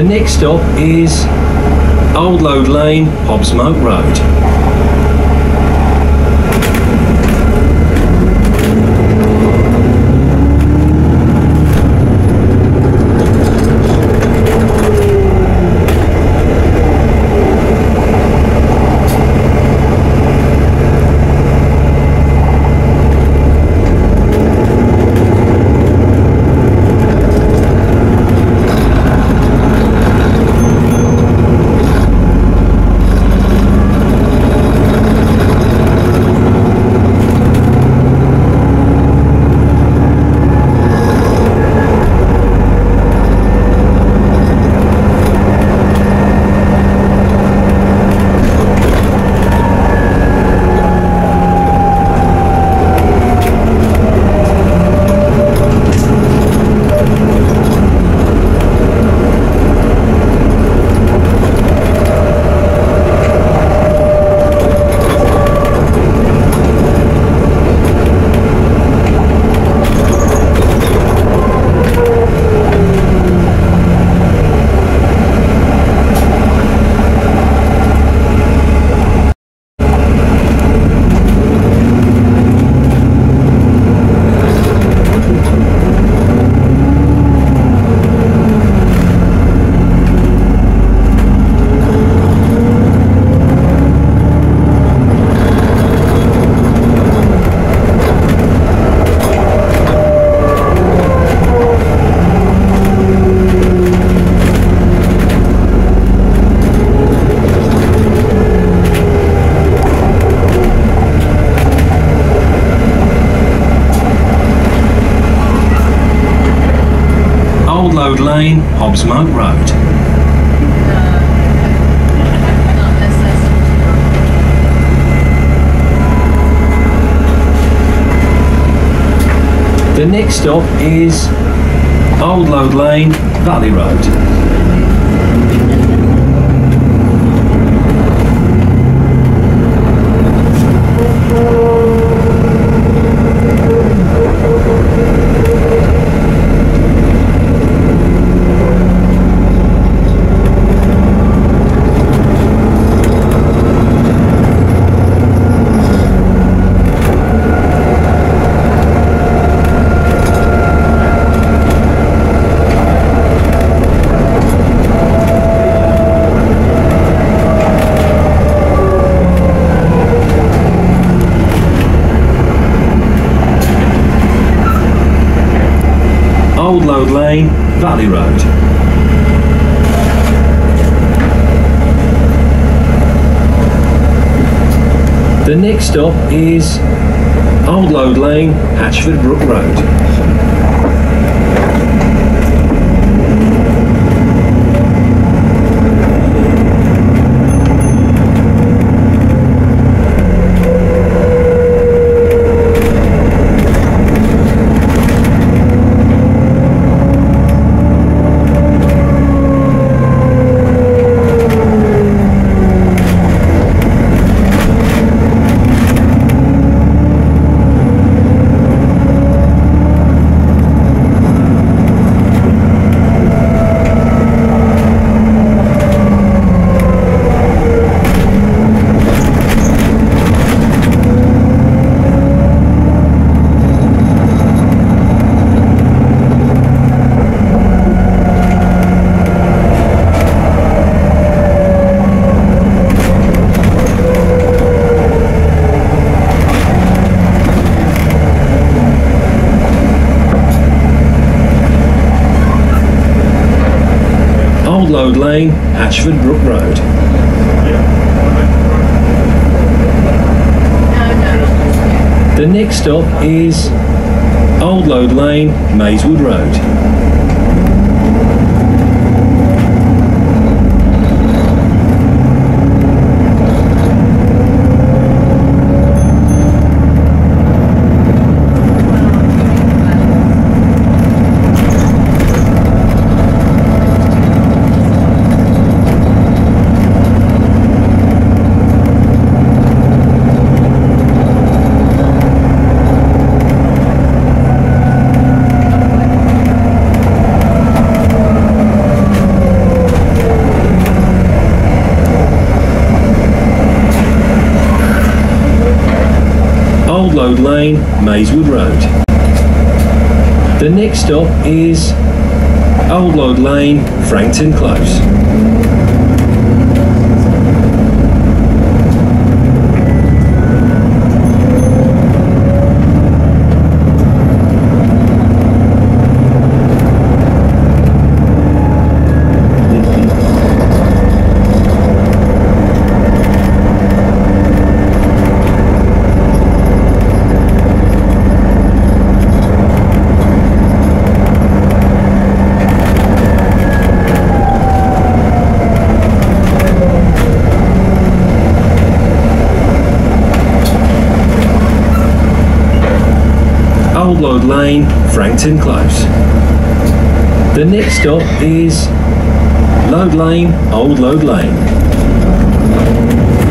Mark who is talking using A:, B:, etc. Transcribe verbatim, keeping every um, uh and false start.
A: The next stop is Old Lode Lane, Hobsmoke Road. Lode Lane, Hobsmoke Road. The next stop is Old Lode Lane, Valley Road. Old Lode Lane, Valley Road. The next stop is Old Lode Lane, Hatchford Brook Road. Lode Lane, Hatchford Brook Road. The next stop is Old Lode Lane, Mayswood Road. Old Lode Lane, Mayswood Road. The next stop is Old Lode Lane, Frankton Close. Old Lode Lane, Frankton Close. The next stop is Lode Lane, Old Lode Lane.